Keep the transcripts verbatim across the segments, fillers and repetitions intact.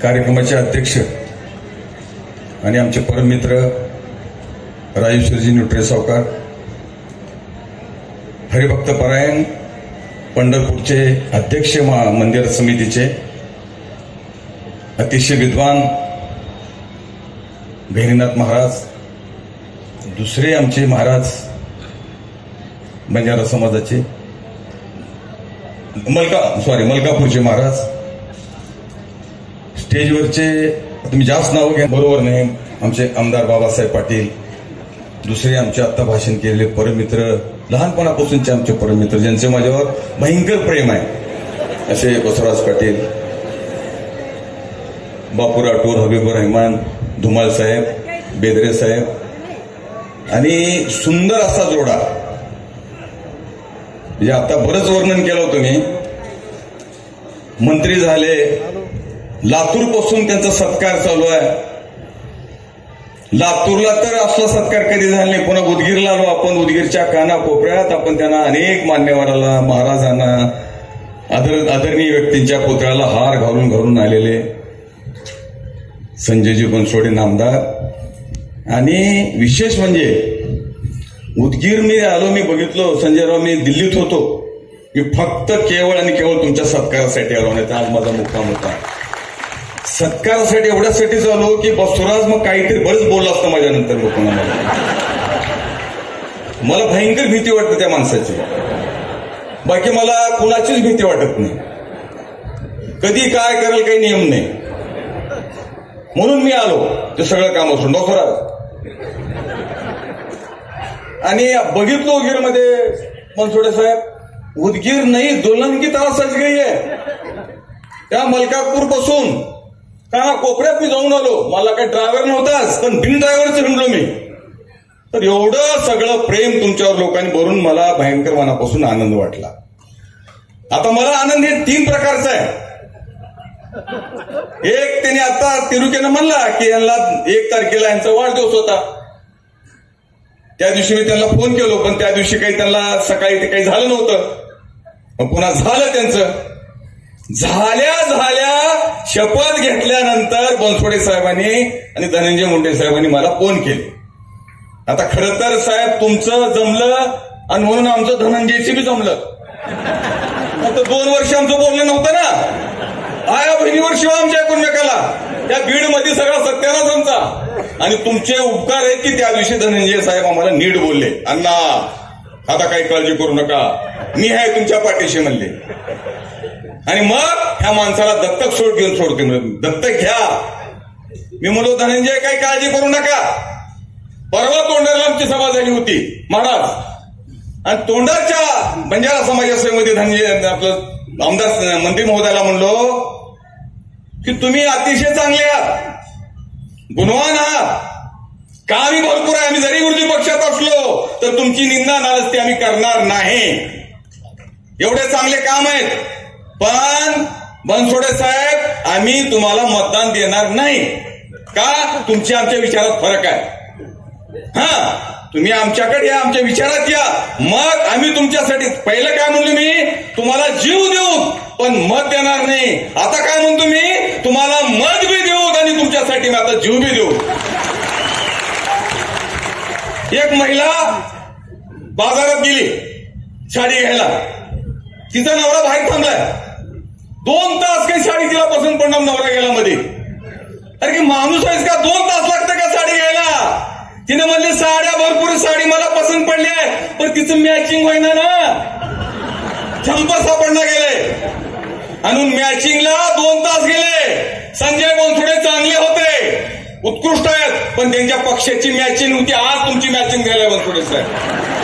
कार्यक्रमाचे अध्यक्ष आणि आमचे परममित्र राजेश्वरजी न्यूट्रे सावकार, हरिभक्त परायण पंढरपूरचे अध्यक्ष मंदिर समितीचे अतिशय विद्वान गहिनीनाथ महाराज, दुसरे आमचे महाराज बंजारा समाजाचे मलका सॉरी मलकापूरचे महाराज, स्टेजवरचे तुम्ही जास्त नाव घ्या बरोबर नाही, आमचे आमदार बाबासाहेब पाटील, दुसरे आमचे आत्ता भाषण केलेले परममित्र, लहानपणापासूनचे आमचे परममित्र ज्यांचे माझ्यावर भयंकर प्रेम आहे असे बसवराज पाटील, बापू राठोर, हबीबुर रहमान, धुमाळ साहेब, बेदरे साहेब आणि सुंदर असा जोडा. म्हणजे आता बरंच वर्णन केलं होतं मी. मंत्री झाले, लातूर पासून त्यांचा सत्कार चालू आहे. लातूरला तर असला सत्कार कधी झाला नाही. पुन्हा उदगीरला आलो आपण, उदगीरच्या काना कोपऱ्यात आपण त्यांना अनेक मान्यवराला, महाराजांना, आदर आदरणीय व्यक्तींच्या पुतळ्याला हार घालून घालून आलेले संजयजी बनसोडे नामदार. आणि विशेष म्हणजे उदगीर मी आलो, मी बघितलो संजयराव, मी दिल्लीत होतो, मी फक्त केवळ आणि केवळ तुमच्या सत्कारासाठी आलो नाही. आज माझा मुक्काम होता. सत्कारासाठी एवढ्यासाठी आलो की बसवराज मग काहीतरी बरंच बोललं असतं माझ्यानंतर लोकांना. मला मला भयंकर भीती वाटते त्या माणसाची. बाकी मला कुणाचीच भीती वाटत नाही. कधी काय करेल काही नियम नाही. म्हणून मी आलो ते सगळं काम असून बसवराज. आणि बघितलो उदगीरमध्ये बनसोडे साहेब, उदगीर नाही दुल्हन की तरह सज गई है. त्या मलकापूर पासून का कोपऱ्यात मी जाऊन आलो. मला काही ड्रायव्हर नव्हताच, पण बिन ड्रायव्हरच हिंडलो मी. तर एवढं सगळं प्रेम तुमच्यावर लोकांनी भरून मला भयंकर मनापासून आनंद वाटला. आता मला आनंद हे तीन प्रकारचा आहे. एक, त्याने आता तिरुकेनं म्हणला की यांना एक तारखेला यांचा वाढदिवस होता. त्या दिवशी मी त्यांना फोन केलो, पण त्या दिवशी काही त्यांना सकाळी ते काही झालं नव्हतं. मग पुन्हा झालं त्यांचं. झाल्या झाल्या शपथ घेतल्यानंतर बनसोडे साहेबांनी आणि धनंजय मुंडे साहेबांनी मला फोन केले. आता खरं तर साहेब तुमचं जमलं आणि म्हणून आमचं धनंजयची बी जमलं. आता दोन वर्ष आमचं बोलणं नव्हतं ना. आया बहिणीवर शिवा आमच्या एकमेकाला. त्या बीड मध्ये सगळा सत्यानाच आमचा. आणि तुमचे उपकार आहेत की त्या दिवशी धनंजय साहेब आम्हाला नीट बोलले. अण्णा आता काही काळजी करू नका, मी आहे तुमच्या पाठीशी म्हणले. आणि मग ह्या माणसाला दत्तक सोड घेऊन सोडते, दत्तक घ्या. मी म्हणलो धनंजय काही काळजी करू नका. परवा तोंडाला आमची सभा झाली होती महाराज, आणि तोंडाच्या बंजारा समाजामध्ये धनंजय आपलं आमदार मंत्री महोदयाला म्हणलो की तुम्ही अतिशय चांगले आहात, गुणवान आहात, कामही भरपूर आहे. आम्ही जरी विरोधी पक्षात असलो तर तुमची निंदा नाराजगी आम्ही करणार नाही. एवढे चांगले काम आहेत. पण बनसोडे साहेब आम्ही तुम्हाला मतदान देणार नाही. का? तुमच्या आमच्या विचारात फरक आहे. हा, तुम्ही आमच्याकडे या, आमच्या विचारात या, मग आम्ही तुमच्यासाठी. पहिलं काय म्हणलो मी, तुम्हाला जीव देऊ पण मत देणार नाही. आता काय म्हणतो मी, तुम्हाला मत बी देऊ आणि तुमच्यासाठी मी आता जीव बी देऊ. एक महिला बाजारात गेली साडी घ्यायला, तिचा नवरा बाहेर थांबलाय. दोन तास काही साडी तिला पसंत पडणार, नवरा गेला मध्ये. अरे की माणूस आहेस का, दोन तास लागतं का साडी घ्यायला? तिने म्हणले साड्या भरपूर, साडी मला पसंत पडली आहे, पण तिचं मॅचिंग होईना ना. झंप सापडणं गेले आणि मॅचिंगला दोन तास गेले. संजय बनसोडे चांगले होते, उत्कृष्ट आहेत, पण त्यांच्या पक्षाची मॅचिंग होती. आज तुमची मॅचिंग झाली बनसोडे साहेब,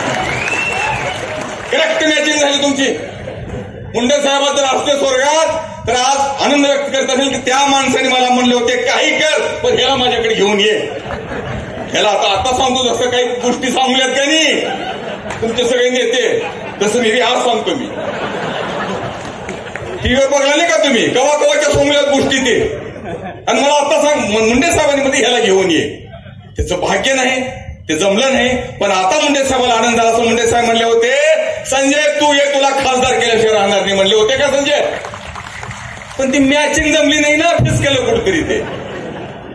करेक्ट मॅचिंग झाली तुमची. मुंडे साहेबांचं असते स्वर्गात तर आज आनंद व्यक्त करत असेल की त्या माणसाने मला म्हणले होते काही कर, पण ह्याला माझ्याकडे घेऊन ये. ह्याला आता आता सांगतो, जसं काही गोष्टी सांगल्यात का नाही तुमचे सगळे नेते, तसं मी आज सांगतो. मी टीव्हीवर बघला नाही का तुम्ही, कवा कवाच्या सांगल्यात गोष्टी ते. आणि मला आता सांग, मुंडे साहेबांनी मध्ये ह्याला घेऊन ये. त्याचं भाग्य नाही, ते जमलं नाही. पण आता मुंडे साहेबाला आनंद झाला. असं मुंडे साहेब म्हणले होते, संजय तू ये, तुला खासदार केल्याशिवाय राहणार नाही म्हणले होते का संजय? पण ती मॅचिंग जमली नाही ना, फिस केलं कुठेतरी.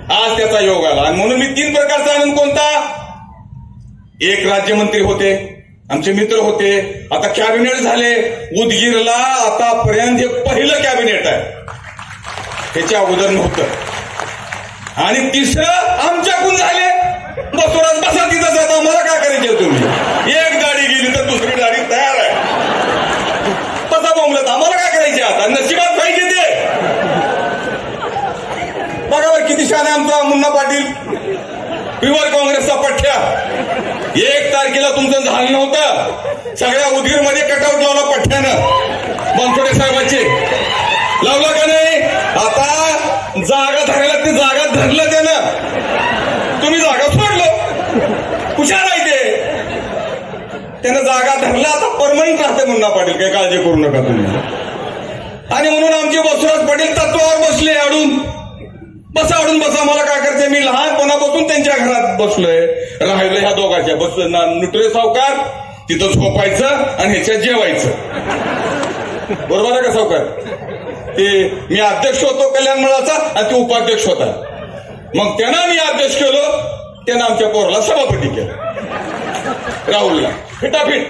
आज त्याचा योग आला. आणि म्हणून मी तीन प्रकारचा आनंद कोणता? एक राज्यमंत्री होते, आमचे मित्र होते, आता कॅबिनेट झाले. उदगीरला आतापर्यंत हे पहिलं कॅबिनेट आहे, त्याच्या अगोदर नव्हतं. आणि तिसरं आमच्याकडून झाले. बसवराज बसा तिथं जाता, मला काय करायचे तुम्ही? एक गाडी गेली तर दुसरी गाडी तयार आहे. तसा बोंबलत आम्हाला काय करायचे? आता नशिबात पाहिजे ते. बघा बरं किती छान आहे आमचा मुन्ना पाटील, युवा काँग्रेसचा पठ्ठ्या. एक तारखेला तुमचं झालं नव्हतं, सगळ्या उदगीरमध्ये कटआउट लावला पठ्ठ्यानं बनसोडे साहेबांचे. लावला का नाही? आता जागा धरायला ते जागा धरलं त्यानं, तुम्ही जागा सोडलं. हुशार आहे ते, त्यानं जागा धरला. आता परमनंट राहते मुन्ना पाटील, काही काळजी करू नका तुम्ही. आणि म्हणून आमचे बसवराज पाटील तत्वावर बसले. अडून बसा, अडून बसा, मला काय करायचंय? मी लहानपणापासून त्यांच्या घरात बसलोय, राहिलो ह्या दोघांच्या. बसलो ना नुटरे सावकार, तिथं झोपायचं आणि ह्याच्यात जेवायचं. बरोबर आहे का सावकार? ते मी अध्यक्ष होतो कल्याण मंडळाचा आणि ते उपाध्यक्ष होता. मग त्यांना मी अध्यक्ष केलो, त्यानं आमच्या पोराला सभापती केलं, राहुलला. फिटाफिट.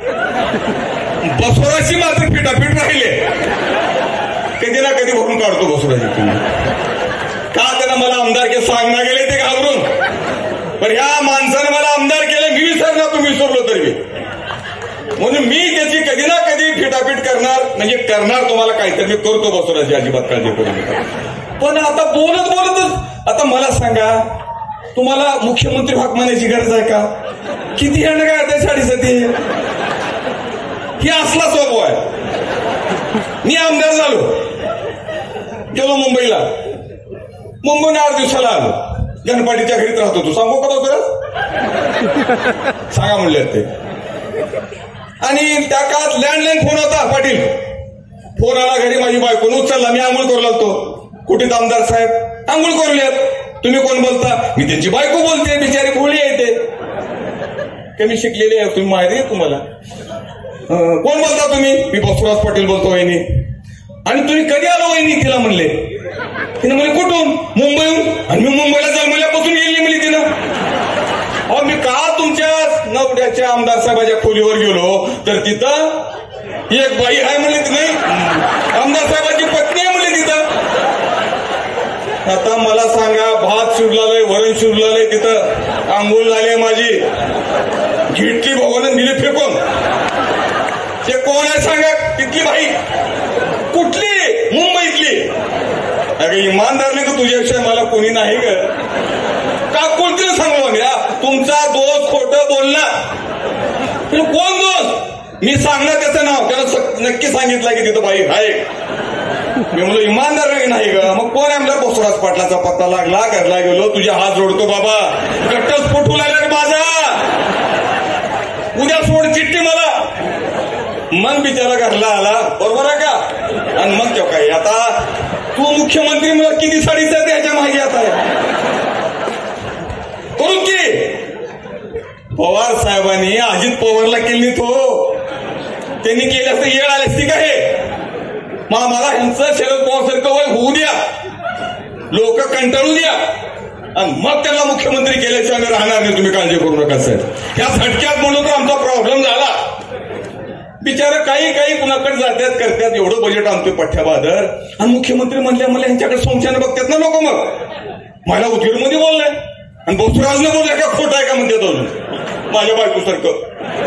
बसवराची मात्र फिटाफिट राहिले. कधी ना कधी भरून काढतो बसवराची. तुम्ही का त्यानं मला आमदार के सांगणार गेले ते घाबरून, पण ह्या माणसाने मला आमदार केले. मी विसरणार, तुम्ही विसरलो तरी. म्हणून मी त्याची कधी ना कधी फिटाफिट करणार, म्हणजे करणार. तुम्हाला काहीतरी मी करतो बसवराजी, अजिबात काळजी करू नका. पण आता बोलत बोलतच आता मला सांगा, तुम्हाला मुख्यमंत्री हाक मानायची गरज आहे का? किती जण काय आता साडेसाती ही असला स्वभाव आहे. मी आमदार झालो, गेलो मुंबईला. मुंबईने आठ दिवसाला आलो, गणपाटीच्या घरीच राहतो. तू सांगू का बसवराज? सांगा म्हणले ते. आणि त्या काळात लँडलाईन फोन होता पाटील. फोन आला घरी, माझी बायकोन उचलला. मी आंघोळ करू लागतो. कुठे आमदार साहेब? आंघोळ करूयात. तुम्ही कोण बोलता? मी त्यांची बायको बोलते, बिचारी भोळी येते. कमी शिकलेली आहे तुम्ही, माहिती आहे तुम्हाला. कोण बोलता तुम्ही? मी बसवराज पाटील बोलतो वहिनी. आणि तुम्ही कधी आलो वहिनी? तिला म्हणले. तिने म्हणले कुठून? मुंबईहून. आणि मी मुंबईला जन्मल्यापासून गेली म्हणली तिनं. अहो मी का तुमच्या नवऱ्याच्या आमदार साहेबाच्या खोलीवर गेलो तर तिथं एक बाई आहे म्हणली. तिने आमदार साहेबाची पत्नी आहे म्हणली तिथं. आता मला सांगा, भात शिरलालय, वरण शिरलालय, तिथं आंघोळ झाली माझी, घेतली भगवान दिली फेकून. ते कोण आहे सांगा? तिथली बाई. कुठली? मुंबईतली. अरे इमानदार नाही का तुझ्याविषयी मला कोणी नाही ग का? कोणती सांगलो मी? तुमचा दोस्त खोटं बोलणार. कोण दोस्त? मी सांगणार त्याचं नाव, त्यानं नक्की सांगितलं की तिथं बाई आहे. मी म्हणलो इमानदार नाही ग. मग कोण आहे? आमदार बसवराज पाटलाचा पत्ता लागला. घरला गेलो, तुझ्या हात जोडतो बाबा, घट्टस्फोट लागला माझा, उद्या सोड चिठ्ठी मला. मन बिचारा घरला आला. बरोबर आहे का? आणि मग तेव्हा काय, आता तू मुख्यमंत्री मला किती साडीचा त्याच्या मागे आता करू की? पवार साहेबांनी अजित पवारला केली, तो त्यांनी केली असं येळ आली असती का? हे मग मला ह्यांचं शरद पवार सारखं वय होऊ द्या, लोक कंटाळू द्या, आणि मग त्याला मुख्यमंत्री केल्याशिवाय आम्ही राहणार नाही. तुम्ही काळजी करू नका साहेब. ह्या झटक्यात म्हणून तर आमचा प्रॉब्लेम झाला. बिचारा काही काही कुणाकडे जात्यात करतात, एवढं बजेट आणतोय पठ्ठ्या बहादर, आणि मुख्यमंत्री म्हणल्या मला ह्यांच्याकडे संशयाने बघतात ना लोक. मग मला उदगीरमध्ये बोललाय आणि बसवराजने बोललाय का खोट आहे का म्हणते अजून माझ्या बायकोसारखं.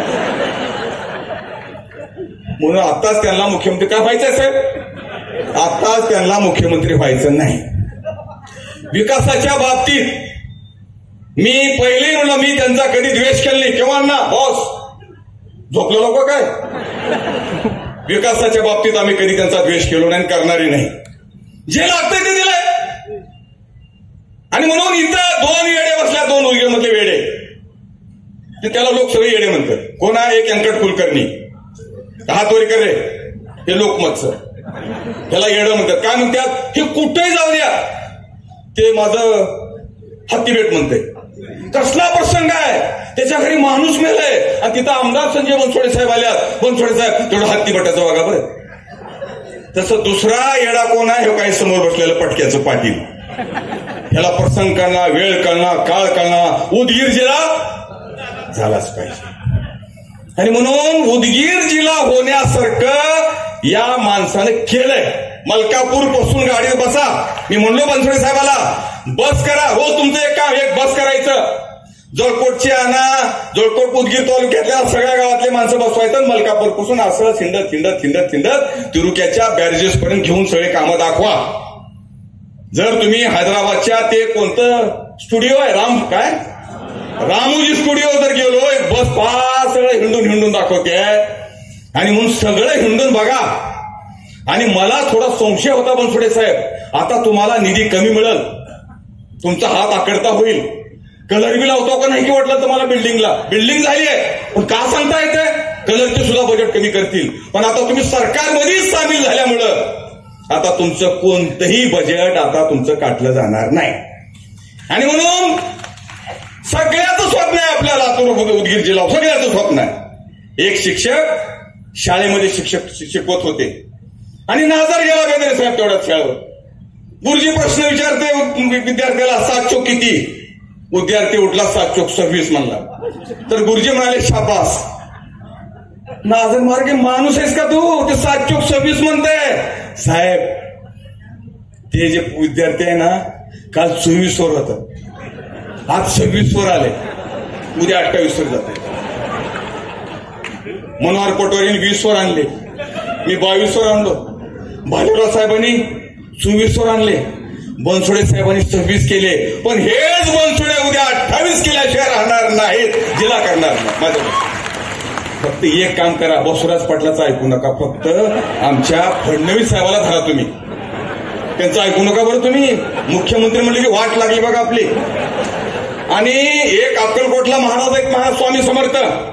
म्हणून आताच त्यांना मुख्यमंत्री काय व्हायचंय साहेब? आताच त्यांना मुख्यमंत्री व्हायचं नाही. विकासाच्या बाबतीत मी पहिले म्हणलं, मी त्यांचा कधी द्वेष केला नाही. केव्हा ना बॉस झोपलो लोक काय? विकासाच्या बाबतीत आम्ही कधी त्यांचा द्वेष केलो नाही, करणारही नाही. जे लागतंय ते दिलंय. आणि म्हणून इथं दोन वेडे बसल्या, दोन उदगीरमधले वेडे, ते त्याला लोक सगळे येडे म्हणतात. कोण आहे? एक व्यंकट कुलकर्णी, हात वर करे, हे लोकमत सर, त्याला येडं म्हणतात. काय म्हणतात? हे कुठेही जाऊ द्या, ते माझं हत्तीबेट म्हणते. कसला प्रसंग आहे? त्याच्या घरी माणूस मेलाय आणि तिथं आमदार संजय बनसोडे साहेब आल्यात. बनसोडे साहेब तेवढं हत्तीबेटाचं बघा बरं. तसं दुसरा येडा कोण आहे? हे काही समोर बसलेलं पटक्याचं पाटील. ह्याला प्रसंग कळणार, वेळ कळणार, काळ कळणार, उदगीर जिल्हा झालाच पाहिजे. आणि म्हणून उदगीर जिल्हा होण्यासारखं या माणसानं केलंय. मलकापूर पासून गाडीत बसा. मी म्हणलो बनसोडे साहेबाला बस करा, रोज तुमचं एक काम, एक बस करायचं. जळकोटची आणा, जळकोट उदगीर तालुक्यातल्या सगळ्या गावातले माणसं बसवायचं. मलकापूर पासून असं थिंडत थिंडत थिंडत थिंडत तिरुक्याच्या बॅरेजेस पर्यंत घेऊन सगळे कामं दाखवा. जर तुम्ही हैदराबादच्या ते कोणतं स्टुडिओ आहे, राम काय रामोजी स्टुडिओ जर गेलो, एक बस पाच सगळं हिंडून हिंडून दाखवते आणि म्हणून सगळं हिंडून बघा. आणि मला थोडा संशय होता बनसोडे साहेब, आता तुम्हाला निधी कमी मिळेल, तुमचा हात आकडता होईल, कलर बी लावतो का नाही की वाटलं तुम्हाला बिल्डिंगला. बिल्डिंग झाली आहे पण का सांगता येते, कलरचे सुद्धा बजेट कमी करतील. पण आता तुम्ही सरकारमध्येच सामील झाल्यामुळं आता तुमचं कोणतंही बजेट आता तुमचं काटलं जाणार नाही. आणि म्हणून सगळ्याचं स्वप्न आहे आपल्या लातूर उदगीर जिल्हा, सगळ्याचं स्वप्न आहे. एक शिक्षक शाळेमध्ये शिक्षक शिकवत होते आणि नाजार गेला बेंद्रे साहेब तेवढ्याच शाळेवर. गुरुजी प्रश्न विचारते विद्यार्थ्याला, सात चोक किती? विद्यार्थी उठला, सात चोक सव्वीस म्हणला. तर गुरुजी म्हणाले, शाबास, नाजर मार्गे माणूस आहेस का तू, ते सात चोक सव्वीस म्हणते. साहेब ते जे विद्यार्थी आहे ना, काल चोवीस वर होतं, आज सव्वीस वर आले, उद्या अठ्ठावीस वर जाते. मनोहर पटोरीने वीस वर आणले, मी बावीस वर आणलो. भालेराव साहेबांनी चोवीस वर आणले, बनसोडे साहेबांनी सव्वीस केले. पण हेच बनसोडे उद्या अठ्ठावीस केल्याशिवाय राहणार नाहीत, जिल्हा करणार नाही. माझं फक्त एक काम करा, बसवराज पाटलाचं ऐकू नका, फक्त आमच्या फडणवीस साहेबाला धरा तुम्ही, त्यांचं ऐकू नका बरं तुम्ही. मुख्यमंत्री म्हणले की वाट लागली बघा आपली. आणि एक अक्कलकोटला महाराज, एक महाराज स्वामी समर्थ,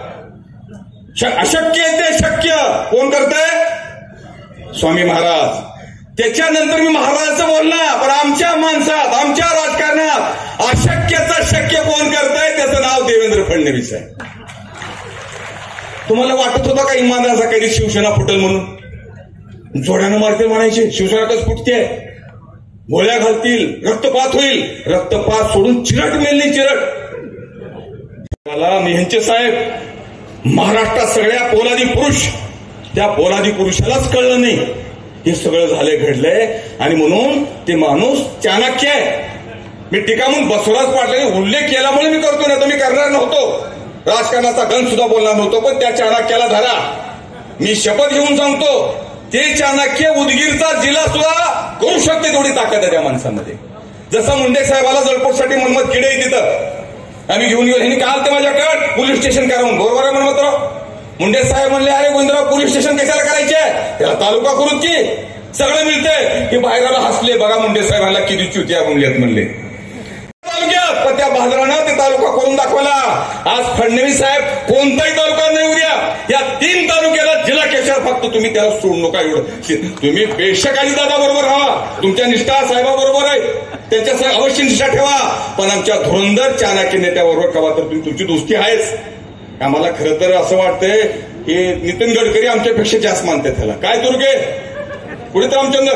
अशक्य आहे ते शक्य कोण करतंय? स्वामी महाराज. त्याच्यानंतर मी महाराजांचं बोलणार, पण आमच्या माणसात, आमच्या राजकारणात अशक्यचं शक्य कोण करतंय? त्याचं नाव देवेंद्र फडणवीस आहे. तुम्हाला वाटत होतं का इमानदाराचा कधी शिवसेना फुटेल म्हणून? जोड्यानं मारतील म्हणायचे, शिवसेना कसं फुटते? गोळ्या घालतील, रक्तपात होईल, रक्तपात सोडून चिरट मिळली, चिरट. मला मेहंचे साहेब, महाराष्ट्रात सगळ्या पोलादी पुरुष, त्या पोलादी पुरुषालाच कळलं नाही हे सगळं झालंय, घडलंय. आणि म्हणून ते माणूस चाणक्य आहे. मी टीका म्हणून बसवराज पाटलांनी उल्लेख केल्यामुळे मी करतो, ना तर मी करणार नव्हतो, राजकारणाचा गण सुद्धा बोलणार नव्हतो. पण त्या चाणक्याला धरा, मी शपथ घेऊन सांगतो, ते चाणक्य उदगीरचा जिल्हा सुद्धा करू शकते, तेवढी ताकद आहे त्या माणसामध्ये. जसं मुंडे साहेबाला जळकोटसाठी मनमत किडे तिथं आम्ही घेऊन गेलो, ह्यांनी काल ते माझ्याकडे पोलीस स्टेशन करा म्हणून. बरोबर आहे मनमतराव? मुंडे साहेब म्हणले, अरे गोविंदराव पोलीस स्टेशन कशाला करायचे, त्याला तालुका करून की सगळं मिळतंय. की बाहेरला हसले, बघा मुंडे साहेबांना किती चुत्या म्हणल्यात म्हणले तालुक्यात, पण त्या बाजारानं ते तालुका करून दाखवला. आज फडणवीस साहेब कोणताही तालुका नाही उद्या, या तीन तालुक्याला जिल्हा केशर, फक्त तुम्ही त्याला सोडू नका. एवढं तुम्ही बेशक दादा बरोबर राहा, तुमच्या निष्ठा साहेबाबरोबर आहे, त्यांच्या अवश्य निष्ठा ठेवा, पण आमच्या धुरंधर चाणक्य नेत्याबरोबर कवा तर तुम्ही तुमची दोस्ती आहेच. आम्हाला खरं तर असं वाटतंय की नितीन गडकरी आमच्यापेक्षा जास्त मानतात त्याला. काय दुर्गे पुढे रामचंद्र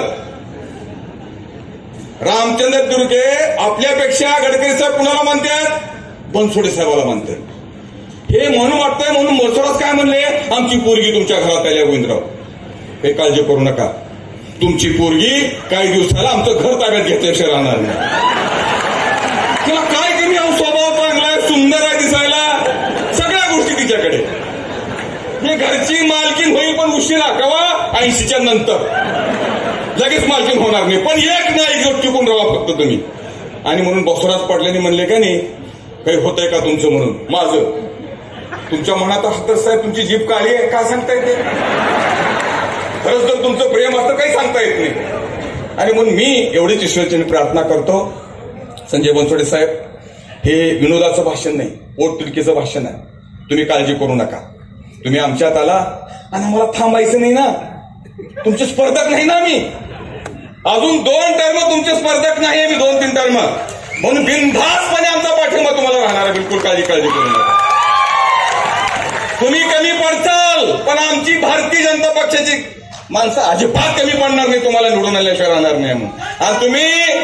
रामचंद्र दुर्गे आपल्यापेक्षा गडकरी साहेब कुणाला मानतात? बनसोडे साहेबाला मानतात. हे म्हणून वाटतंय म्हणून मोसोराज काय म्हणले, आमची पोरगी तुमच्या घरात आल्या गोविंदराव, काही काळजी करू नका, तुमची पोरगी काही दिवसाला आमचं घर ताब्यात घेतल्याशिवाय राहणार नाही. तिला काय कमी, हा स्वभाव चांगला आहे, सुंदर आहे दिसायला, सगळ्या गोष्टी तिच्याकडे. हे घरची मालकीन होईल पण उशिरा, कवा ऐंशीच्या नंतर, लगेच मालकीन होणार नाही. पण एक नाही जो टिकून राहा फक्त तुम्ही. आणि म्हणून बसवराज पाटलांनी म्हणले का नाही, काही होतंय का तुमचं म्हणून. माझं तुमच्या मनात असतं साहेब, तुमची जीभ काळी आहे, का सांगता येते? खरंच जर तुमचं प्रेम असतं काही सांगता येत नाही. आणि म्हणून मी एवढीच ईश्वराची प्रार्थना करतो, संजय बनसोडे साहेब, हे विनोदाचं भाषण नाही, पोटतिडकीचं भाषण आहे. तुम्ही काळजी करू नका, तुम्ही आमच्यात आला आणि आम्हाला थांबायचं नाही ना, तुमचे स्पर्धक नाही ना मी, अजून दोन टर्म तुमचे स्पर्धक नाही, मी दोन तीन टर्म, म्हणून बिनधास्तपणे आमचा पाठिंबा तुम्हाला राहणार आहे. बिलकुल काळजी काळजी करू नका. तुम्ही कमी पडचाल पण आमची भारतीय जनता पक्षाची माणसं अजिबात कमी पडणार नाही, तुम्हाला निवडून आल्याशिवाय राहणार नाही म्हणून. आणि तुम्ही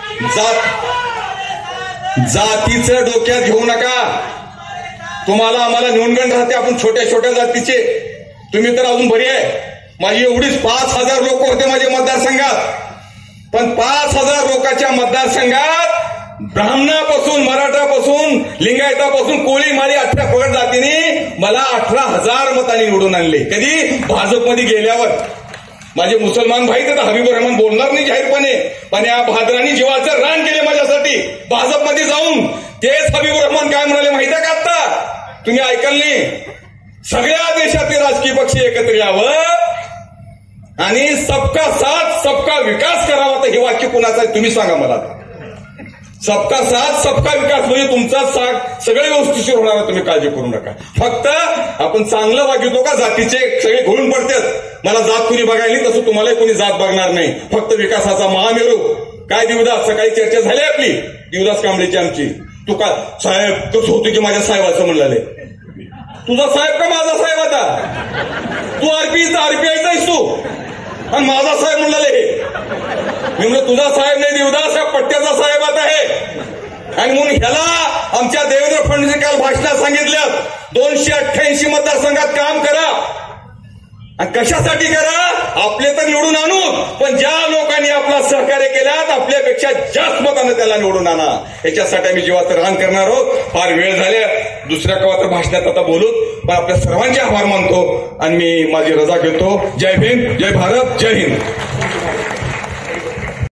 जात जातीचं डोक्यात घेऊ नका. तुम्हाला आम्हाला न्यूनगंड राहते, आपण छोट्या छोट्या जातीचे, तुम्ही तर अजून बरी आहे. माझी एवढीच पाच हजार लोक होते माझ्या मतदारसंघात, पण पाच हजार लोकांच्या मतदारसंघात ब्राह्मणापासून, मराठापासून, लिंगायतापासून, कोळी माळी अठरा पगड जातीने मला अठरा हजार मतांनी निवडून आणले. कधी? भाजपमध्ये गेल्यावर. माझे मुसलमान भाई तर हबीबुर रहमान बोलणार नाही जाहीरपणे, पण या भाद्रांनी जीवाचं रान केले माझ्यासाठी भाजपमध्ये जाऊन. तेच हबीबुर रहमान काय म्हणाले माहिती आहे का? आता तुम्ही ऐकलं नाही, सगळ्या देशातील राजकीय पक्ष एकत्र यावं आणि सबका साथ सबका विकास करावा. तर हे वाक्य कुणाचं आहे तुम्ही सांगा मला. सबका साथ सबका विकास म्हणजे तुमचा साथ सगळे व्यवस्थित होणार आहे, तुम्ही काळजी करू नका. फक्त आपण चांगलं वागितो का जातीचे सगळे घोळून पडतात. मला जात कुणी बघायली तसं तुम्हालाही कोणी जात बघणार नाही. फक्त विकासाचा महामेरू. काय देवदास, सकाळी चर्चा झाली आपली देवदास कांबळेची आमची. तू का साहेब कसं होतो की माझ्या साहेबाचं म्हणले. तुझा साहेब का माझा साहेब? आता तू आरपीचा आरपीआयचा आहेस तू आणि माझा साहेब म्हणले. मी म्हणलं तुझा साहेब नाही देवदास, या पट्ट्याचा साहेब आता आहे. आणि म्हणून ह्याला आमच्या देवेंद्र फडणवीस काल भाषणात सांगितलं दोनशे अठ्ठ्याऐंशी मतदारसंघात काम करा. आणि कशासाठी करा? आपले तर निवडून आणू, पण ज्या लोकांनी आपला सहकार्य केल्यात आपल्यापेक्षा जास्त मतानं त्याला निवडून आणा. याच्यासाठी आम्ही जीवाचं रान करणार आहोत. फार वेळ झाले, दुसऱ्या कवा तर भाषणात आता बोलूत, पण आपल्या सर्वांचे आभार मानतो आणि मी माझी रजा घेतो. जय भीम, जय भारत, जय हिंद.